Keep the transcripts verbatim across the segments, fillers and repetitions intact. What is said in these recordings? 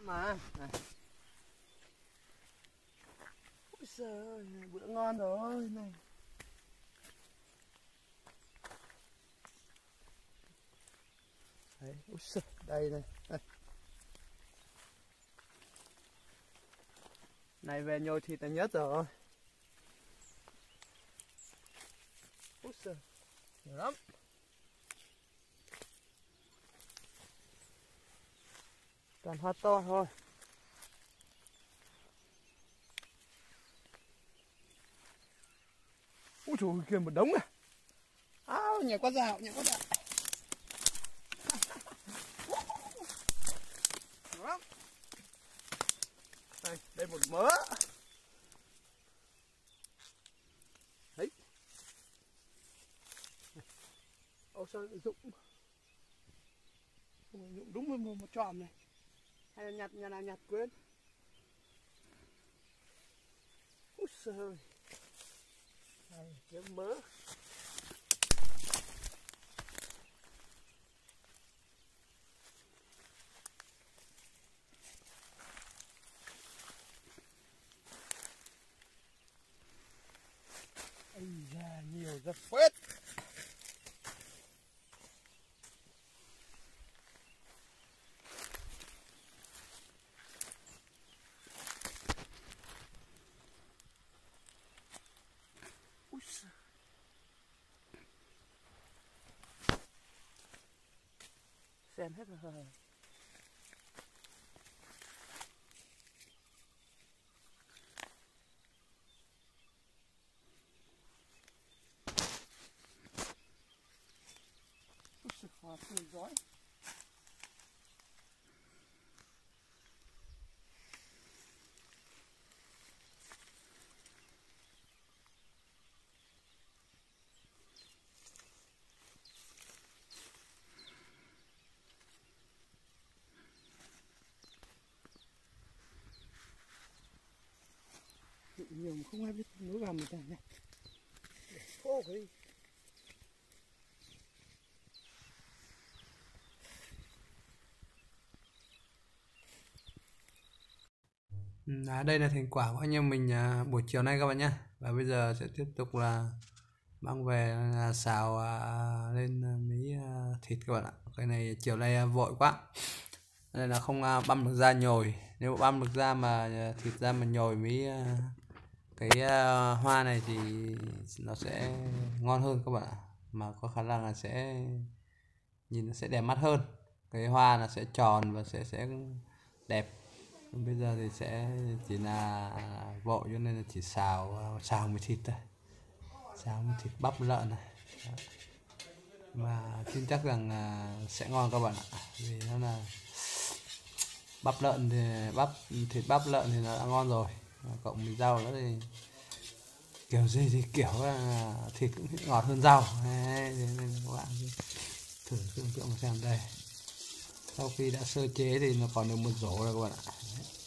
mà. Này. Ôi giời, này, bữa ngon rồi này. Đấy, ôi giời, đây này. Đây. Này về nhồi thịt là nhất rồi. Ôi giời, nhiều lắm. Toàn hoa to thôi. Ôi trời ơi, kia một đống này. Áo, nhà có dạo, nhà có dạo. Nhiều lắm. Đây, đây một mớ. Đấy. Ô sao lại rụng. Rụng đúng một, một tròm này. Hay là nhặt, nhà nào nhặt quên. Úi giời. Đây, cái mớ. Ây da, nhiều ra phết. Úi giời. Xem hết rồi. Hoa tươi rói. Nhiều mà không ai biết nối vào mình này. Để khô cái đi. À, đây là thành quả của anh em mình à, buổi chiều nay các bạn nhé. Và bây giờ sẽ tiếp tục là mang về à, xào à, lên à, miếng à, thịt các bạn ạ. Cái này chiều nay à, vội quá nên là không à, băm được ra nhồi. Nếu băm được ra mà à, thịt ra mà nhồi mới à, cái à, hoa này thì nó sẽ ngon hơn các bạn ạ. Mà có khả năng là sẽ nhìn nó sẽ đẹp mắt hơn. Cái hoa nó sẽ tròn và sẽ sẽ đẹp. Bây giờ thì sẽ chỉ là vội cho nên là chỉ xào xào với thịt thôi, xào với thịt bắp lợn này. Đó. Mà tin chắc rằng sẽ ngon các bạn ạ, vì nó là bắp lợn thì bắp thịt bắp lợn thì nó đã ngon rồi, cộng với rau nữa thì kiểu gì thì kiểu là thịt cũng ngọt hơn rau. Đấy, nên các bạn thử tưởng tượng xem đây. Sau khi đã sơ chế thì nó còn được một rổ rồi các bạn ạ.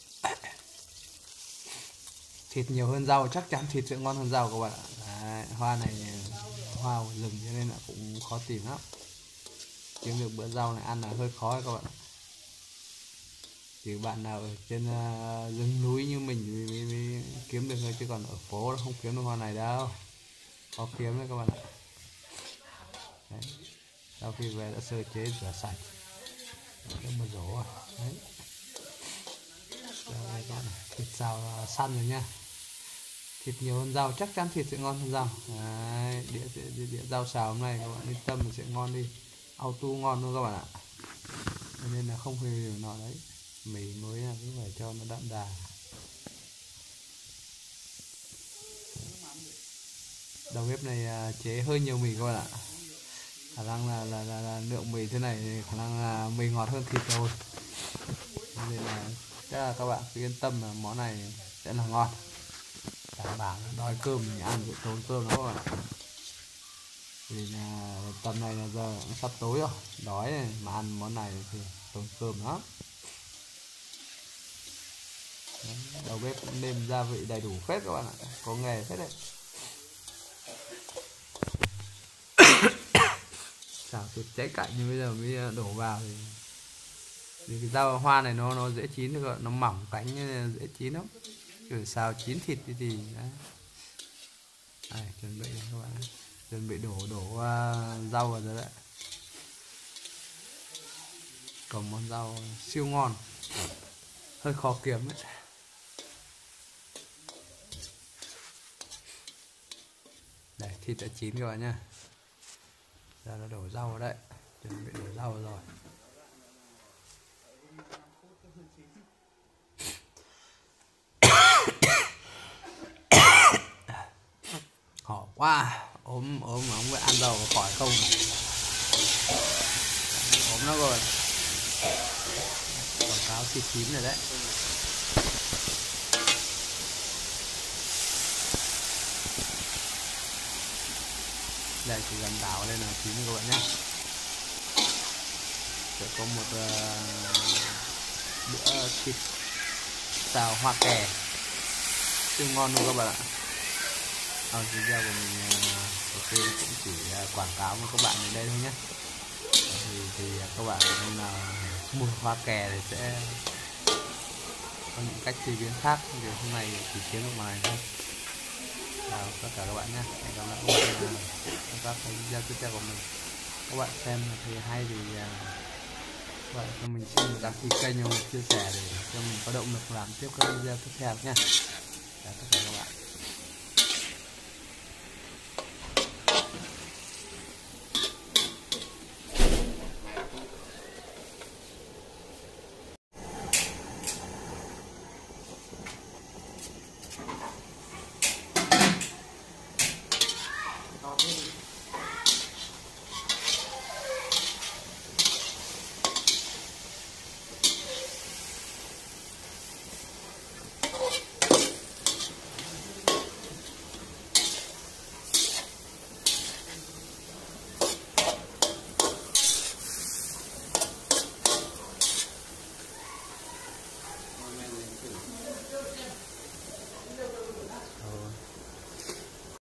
Thịt nhiều hơn rau, chắc chắn thịt sẽ ngon hơn rau các bạn ạ. Đấy, hoa này hoa rừng cho nên là cũng khó tìm lắm. Kiếm được bữa rau này ăn là hơi khó các bạn ạ. Chỉ bạn nào ở trên uh, rừng núi như mình mới, mới, mới kiếm được thôi, chứ còn ở phố không kiếm được hoa này đâu. Khó kiếm đấy các bạn ạ. Đấy. Sau khi về đã sơ chế rửa sạch, đã một rổ rồi. Đấy. Đây, con này. Thịt xào săn rồi nha. Thịt nhiều hơn rau, chắc chắn thịt sẽ ngon hơn rau. Đấy, đĩa, đĩa, đĩa rau xào hôm nay các bạn yên tâm là sẽ ngon đi, auto ngon luôn các bạn ạ. Nên là không hề hiểu nọ đấy, mì mới là cứ phải cho nó đậm đà. Đầu bếp này chế hơi nhiều mì các bạn ạ. Khả năng là, là, là, là lượng mì thế này khả năng là mì ngọt hơn thịt rồi. Nên là chắc là các bạn cứ yên tâm là món này sẽ là ngon, đảm bảo đói cơm thì ăn sẽ tốn cơm đó các bạn. Vì là tầm này là giờ cũng sắp tối rồi, đói này, mà ăn món này thì tốn cơm lắm. Đầu bếp cũng nêm gia vị đầy đủ phết các bạn ạ, có nghề phết đấy. Xào thịt cháy cạnh như bây giờ mới đổ vào thì Vì cái rau hoa này nó nó dễ chín được, nó mỏng cánh dễ chín lắm, kiểu xào chín thịt thì thì đấy. Đây, chuẩn bị này các bạn, chuẩn bị đổ đổ uh, rau vào rồi đấy. Còn món rau siêu ngon, hơi khó kiếm ấy. Đây, thịt đã chín các bạn nhá. Giờ là đổ rau vào đây, chuẩn bị đổ rau vào rồi. Khó quá, ốm ốm mà không biết ăn rau có khỏi không này. Ốm nó rồi. Quảng cáo thịt chín rồi đấy. Đây chỉ cần đảo lên là chín các bạn nhé. Sẽ có một uh, bữa thịt xào hoa kè siêu ngon luôn các bạn ạ. Ở video của mình uh, cũng chỉ uh, quảng cáo với các bạn đến đây thôi nhé. Thì, thì các bạn nên là mua hoa kè thì sẽ có những cách chế biến khác, thì hôm nay chỉ kiếm được màn này thôi. Chào tất cả các bạn nhé, hẹn gặp lại các bạn trong các video tiếp theo của mình. Các bạn xem thì hay thì các bạn cho mình xin đăng ký kênh và chia sẻ để cho mình có động lực làm tiếp các video tiếp theo nhé. Chào tất cả các bạn.